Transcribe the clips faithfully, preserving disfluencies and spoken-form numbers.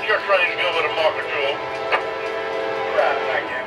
That's your train, go with a mark control. Right, thank you.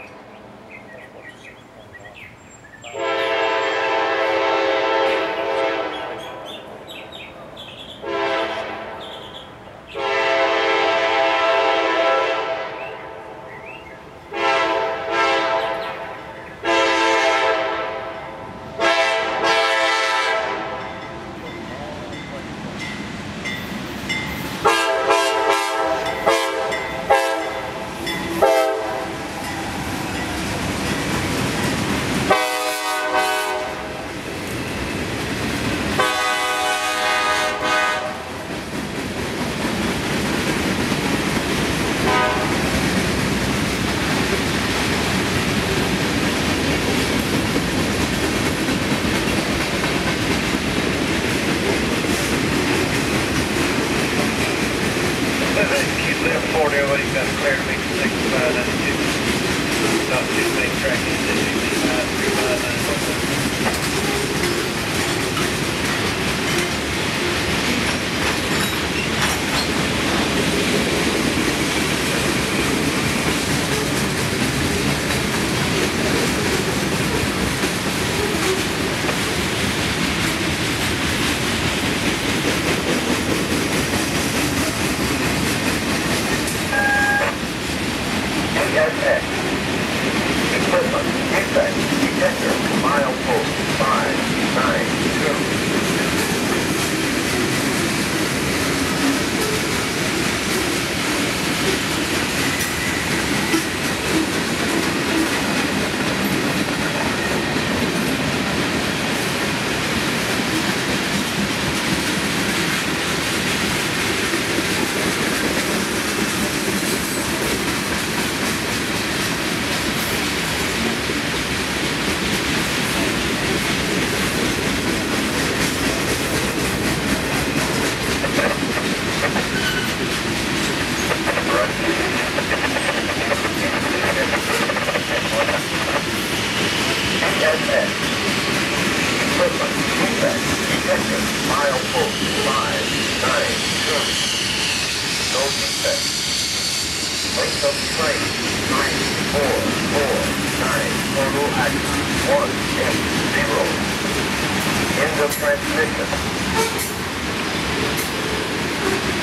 C S X. Equipment, defect, detector, milepost, five, nine, two. Equipment, defect, detector, milepost, five, nine, two. No defect. Length of train, nine, four, four, nine. Total axis, one, eight, zero. End of transmission.